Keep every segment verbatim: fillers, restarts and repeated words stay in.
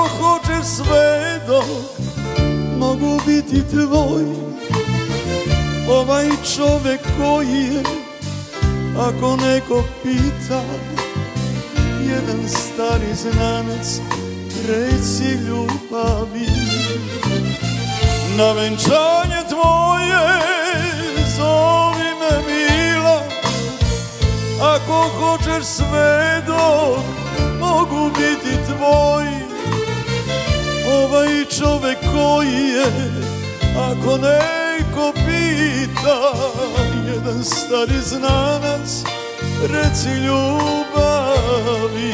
hoćeš sve dok mogu biti tvoj. Ovaj čovek koji je, ako neko pita, jedan stari znanac, reci ljubavi. Na venčanje tvoje zovi me mila, ako hoćeš sve dok mogu biti tvoj. Ovaj čovek koji je, ako neko pita, jedan stari znanac, reci ljubavi.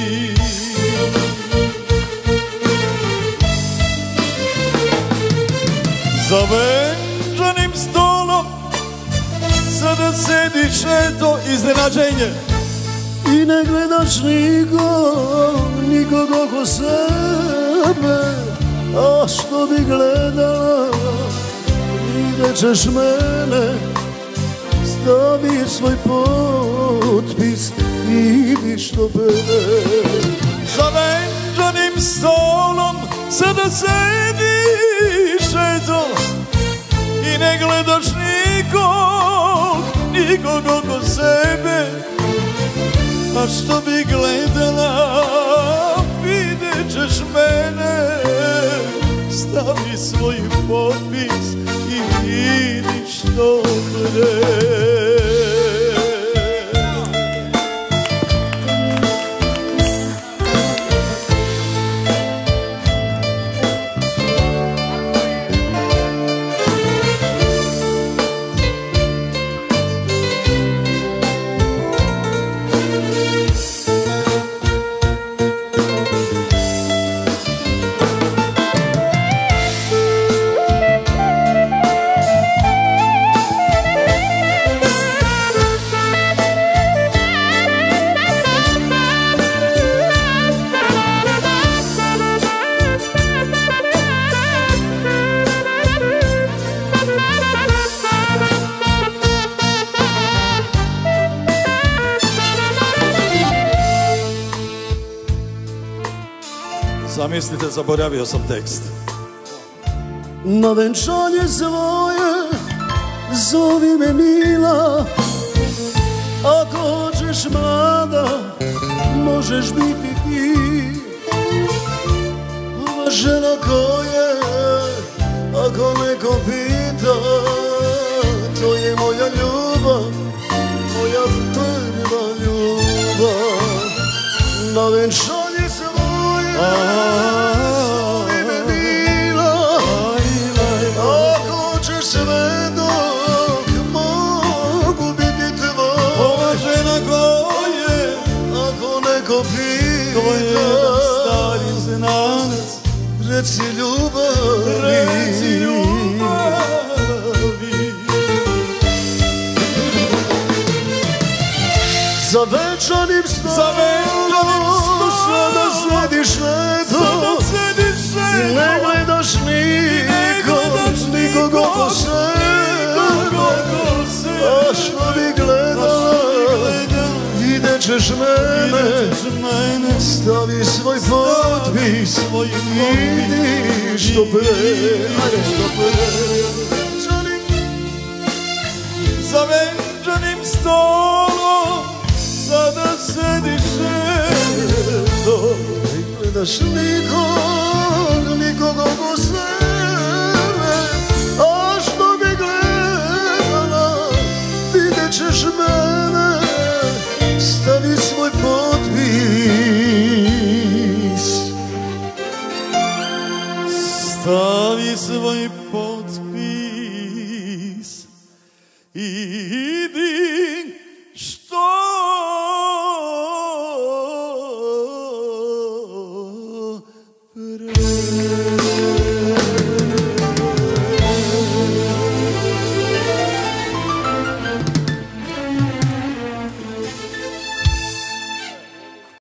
Za venčanim stolom sada sediš, eto iznenađenje, i ne gledaš nikog, nikog oko sebe. A što bi gledala, vidjet ćeš mene, stavi svoj potpis i idi što pene. Za venčanim stolom sada sediš, eto, i ne gledaš nikog, nikog oko sebe. A što bi gledala, vidjet ćeš mene, stavi svoj potpis i idi što pre. Zamislite, zaboravio sam tekst. Na venčanje svoje zovi me mila, ako hoćeš mlada, možeš biti ti. Ova žena koja, ako neko pita, to je moja ljubav, moja prva ljubav. Na venčanje svoje zovi me mila, ako hoćeš sve dok mogu biti tvoj. Ova žena koje, ako neko pita, to je jedan stari znanac, reci ljubavi, reci ljubavi. Za venčanim stolom sada sediš leto, ne gledaš nikog, nikog oko sebe. A što bi gledala, vidjet ćeš mene, stavi svoj potpis, idi što pre. Za venčanim stolom sada sediš, eto, ne gledaš nikog, nikog oko sebe. A što bi gledala, vidjet ćeš mene, stavi svoj potpis, stavi svoj potpis i idi